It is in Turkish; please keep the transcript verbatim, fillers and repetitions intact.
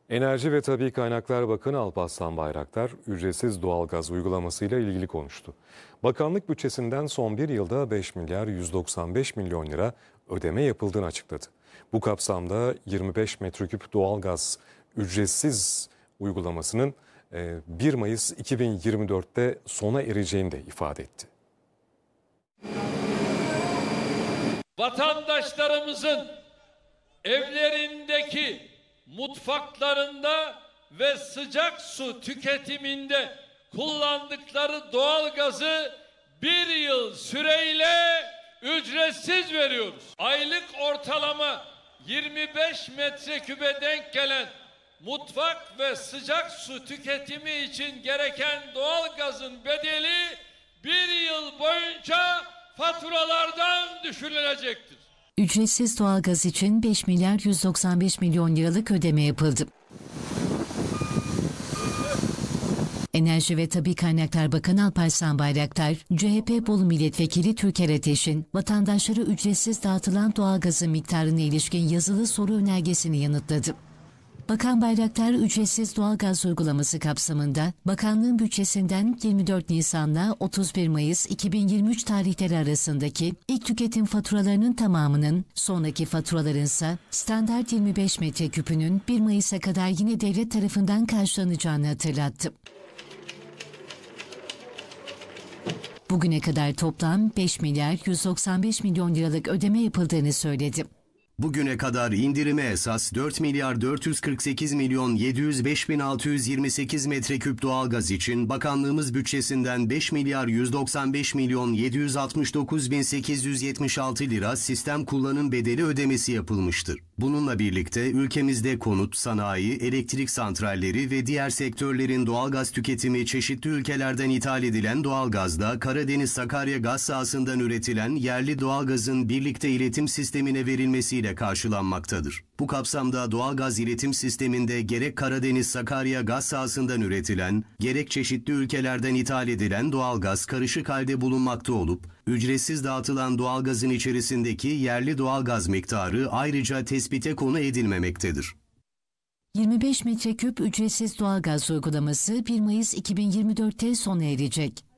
Enerji ve Tabii Kaynaklar Bakanı Alparslan Bayraktar, ücretsiz doğalgaz uygulamasıyla ilgili konuştu. Bakanlık bütçesinden son bir yılda beş milyar yüz doksan beş milyon lira ödeme yapıldığını açıkladı. Bu kapsamda yirmi beş metreküp doğalgaz ücretsiz uygulamasının bir Mayıs iki bin yirmi dört'te sona ereceğini de ifade etti. Vatandaşlarımızın evlerindeki mutfaklarında ve sıcak su tüketiminde kullandıkları doğalgazı bir yıl süreyle ücretsiz veriyoruz. Aylık ortalama yirmi beş metrekübe denk gelen mutfak ve sıcak su tüketimi için gereken doğalgazın bedeli bir yıl boyunca faturalardan düşürülecektir. Ücretsiz doğalgaz için beş milyar yüz doksan beş milyon liralık ödeme yapıldı. Enerji ve Tabii Kaynaklar Bakanı Alparslan Bayraktar, C H P Bolu Milletvekili Türker Ateş'in vatandaşlara ücretsiz dağıtılan doğalgazın miktarına ilişkin yazılı soru önergesini yanıtladı. Bakan Bayraktar, ücretsiz doğalgaz uygulaması kapsamında bakanlığın bütçesinden yirmi dört Nisan'la otuz bir Mayıs iki bin yirmi üç tarihleri arasındaki ilk tüketim faturalarının tamamının, sonraki faturaların ise standart yirmi beş metreküpünün bir Mayıs'a kadar yine devlet tarafından karşılanacağını hatırlattı. Bugüne kadar toplam beş milyar yüz doksan beş milyon liralık ödeme yapıldığını söyledi. Bugüne kadar indirime esas dört milyar dört yüz kırk sekiz milyon yedi yüz beş bin altı yüz yirmi sekiz metreküp doğalgaz için bakanlığımız bütçesinden beş milyar yüz doksan beş milyon yedi yüz altmış dokuz bin sekiz yüz yetmiş altı lira sistem kullanım bedeli ödemesi yapılmıştır. Bununla birlikte ülkemizde konut, sanayi, elektrik santralleri ve diğer sektörlerin doğalgaz tüketimi çeşitli ülkelerden ithal edilen doğalgazda Karadeniz Sakarya gaz sahasından üretilen yerli doğalgazın birlikte iletim sistemine verilmesiyle karşılanmaktadır. Bu kapsamda doğalgaz iletim sisteminde gerek Karadeniz Sakarya gaz sahasından üretilen, gerek çeşitli ülkelerden ithal edilen doğalgaz karışık halde bulunmakta olup, ücretsiz dağıtılan doğalgazın içerisindeki yerli doğalgaz miktarı ayrıca tespite konu edilmemektedir. yirmi beş metreküp ücretsiz doğalgaz uygulaması bir Mayıs iki bin yirmi dört'te sona erecek.